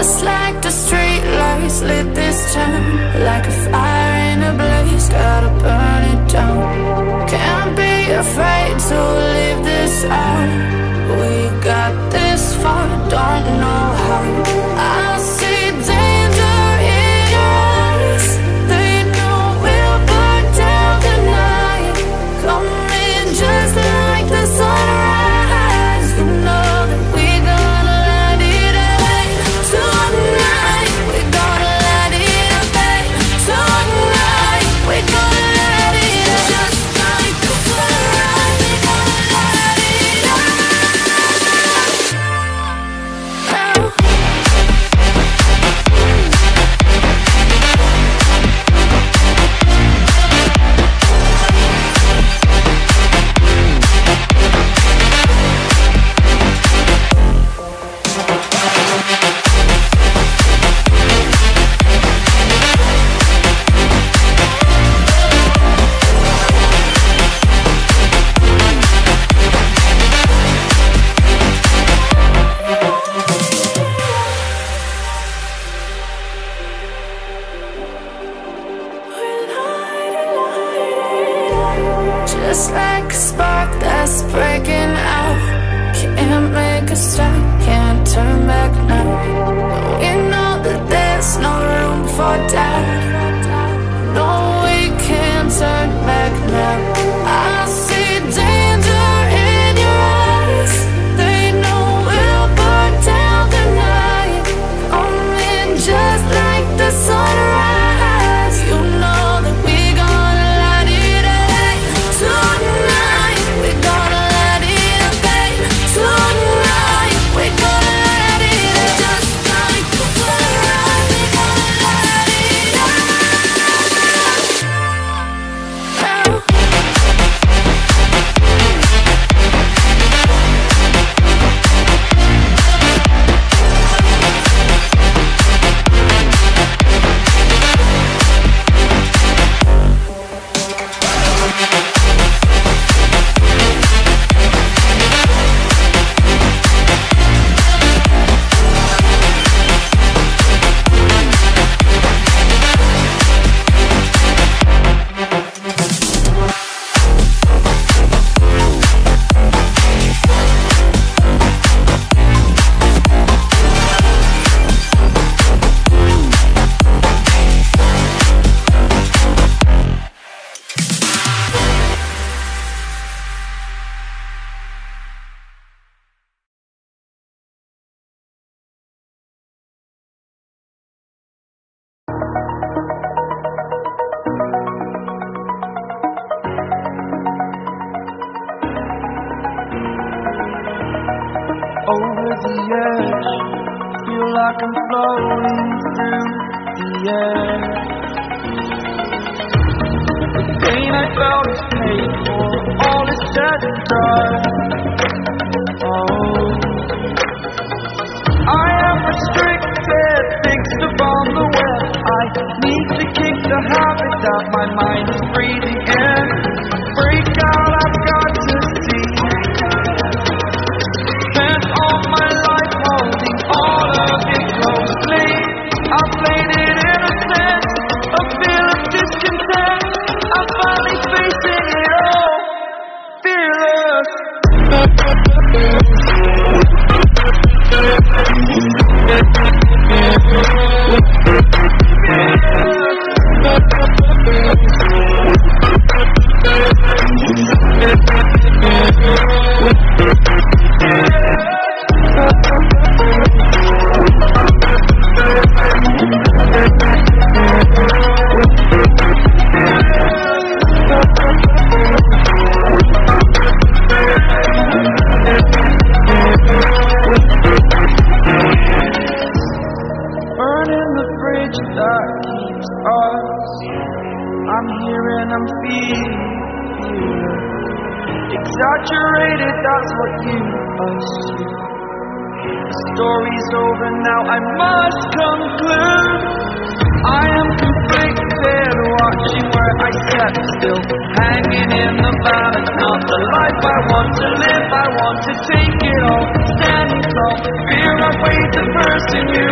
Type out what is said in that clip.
Just like the street lights lit this town, like a fire in a blaze, gotta burn it down. Can't be afraid to leave this out. We got this far, don't know how. I see danger in your eyes. They know we'll burn down the night. Coming just like the sunrise. You know that we gonna let it away. Tonight we gonna let it away. Tonight we gonna let it away. Just like the sunrise, we gonna let it away. Just like a spark that's breaking out. Can't make a stop, can't turn back now. We know that there's no room for doubt. No, we can't turn back now. I see danger in your eyes. They know we'll burn down the night. Coming just like the sunrise. You know that we gonna let it away. Tonight we gonna let it away. Tonight we gonna let it away. Just like the sunrise, we gonna let it away. Over the edge, feel like I'm floating through the air. The pain I felt is paid for, all is said and done. Oh, I am restricted, fixed upon the web. I need to kick the habit that my mind is breathing in. Break out, I've got to see. Spent all my life holding all of it closely. I played it innocent, a feel of discontent. I'm finally facing it all, fearless. Burning the bridge that keeps us. I'm here and I'm feeling exaggerated, that's what you assume. The story's over now, I must conclude. I am conflicted, watching where I step still, hanging in the balance. Not the life I want to live, I want to take it all. Standing tall, fear I've weighed the person you